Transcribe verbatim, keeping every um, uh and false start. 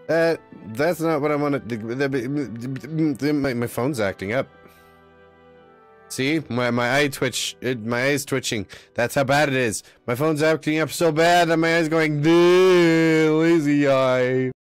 Uh, that's not what I want to. My, my phone's acting up. See, my my eye twitch, it, my eyes twitching. That's how bad it is. My phone's acting up so bad that my eyes going, lazy eye.